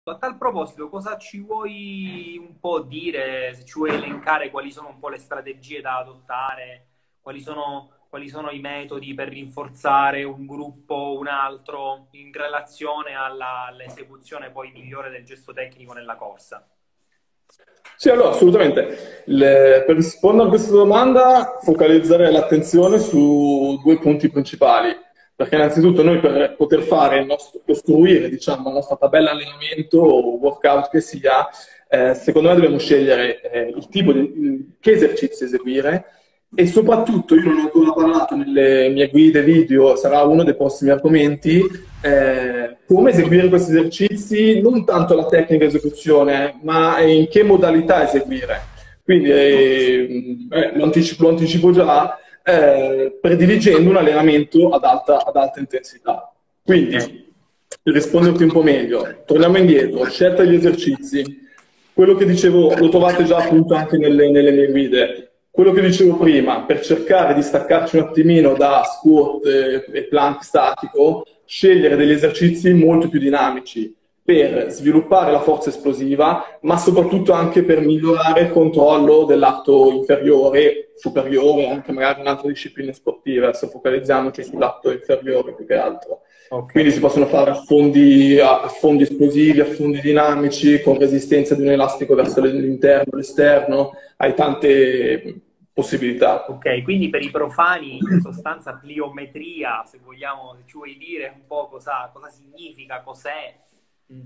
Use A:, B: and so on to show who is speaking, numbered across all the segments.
A: A tal proposito, cosa ci vuoi un po' dire, se ci vuoi elencare quali sono un po' le strategie da adottare, quali sono i metodi per rinforzare un gruppo o un altro in relazione all'esecuzione poi migliore del gesto tecnico nella corsa?
B: Sì, allora, assolutamente. Per rispondere a questa domanda, focalizzare l'attenzione su due punti principali. Perché innanzitutto noi per poter fare costruire, diciamo, la nostra tabella allenamento o workout che sia, secondo me dobbiamo scegliere il tipo che esercizi eseguire e soprattutto, io non ho ancora parlato nelle mie guide video, sarà uno dei prossimi argomenti, come eseguire questi esercizi, non tanto la tecnica di esecuzione, ma in che modalità eseguire. Quindi lo anticipo già, prediligendo un allenamento ad alta intensità.
A: Ok.
B: Quindi, per risponderti un po' meglio, torniamo indietro, scelta degli esercizi. Quello che dicevo, lo trovate già appunto anche nelle mie guide. Quello che dicevo prima, per cercare di staccarci un attimino da squat e plank statico, scegliere degli esercizi molto più dinamici per sviluppare la forza esplosiva, ma soprattutto anche per migliorare il controllo dell'atto inferiore, superiore, anche magari in altre discipline sportive. Adesso focalizziamoci sull'atto inferiore più che altro.
A: Ok.
B: Quindi si possono fare affondi esplosivi, affondi dinamici, con resistenza di un elastico verso l'interno, l'esterno, hai tante possibilità.
A: Ok, quindi per i profani, in sostanza, pliometria, se vogliamo, se ci vuoi dire un po' cosa significa, cos'è. Mm.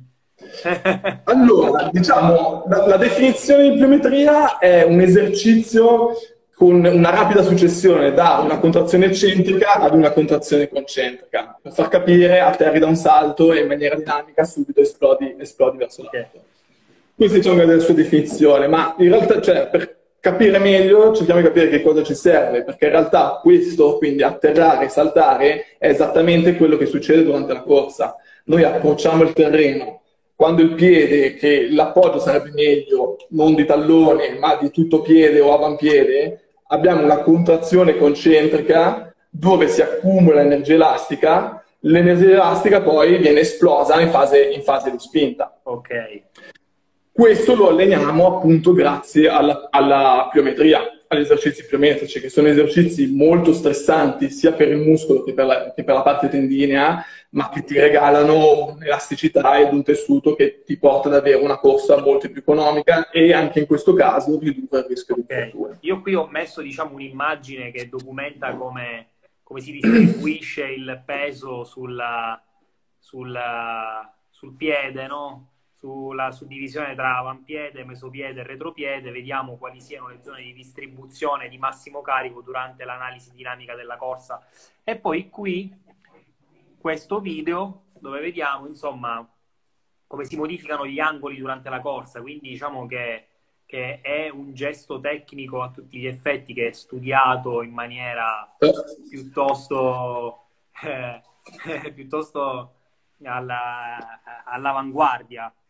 B: Allora, diciamo, la definizione di pliometria è un esercizio con una rapida successione da una contrazione eccentrica ad una contrazione concentrica. Per far capire, atterri da un salto e in maniera dinamica subito esplodi verso
A: Ok,
B: l'alto. Questa diciamo, è la sua definizione, ma in realtà, cioè, per capire meglio, cerchiamo di capire che cosa ci serve, perché in realtà questo, quindi atterrare e saltare, è esattamente quello che succede durante la corsa. Noi approcciamo il terreno, quando il piede, che l'appoggio sarebbe meglio, non di tallone, ma di tutto piede o avampiede, abbiamo una contrazione concentrica dove si accumula energia elastica, l'energia elastica poi viene esplosa in fase di spinta.
A: ok.
B: Questo lo alleniamo appunto grazie alla pliometria, agli esercizi pliometrici, che sono esercizi molto stressanti sia per il muscolo che per la parte tendinea, ma che ti regalano un'elasticità ed un tessuto che ti porta ad avere una corsa molto più economica e anche in questo caso ridurre il rischio di
A: Ok,
B: infortuni.
A: io qui ho messo, diciamo, un'immagine che documenta come si distribuisce il peso sul piede, no? Sulla suddivisione tra avampiede, mesopiede e retropiede, vediamo quali siano le zone di distribuzione di massimo carico durante l'analisi dinamica della corsa. E poi qui questo video dove vediamo, insomma, come si modificano gli angoli durante la corsa, quindi diciamo che è un gesto tecnico a tutti gli effetti che è studiato in maniera piuttosto, piuttosto all'avanguardia.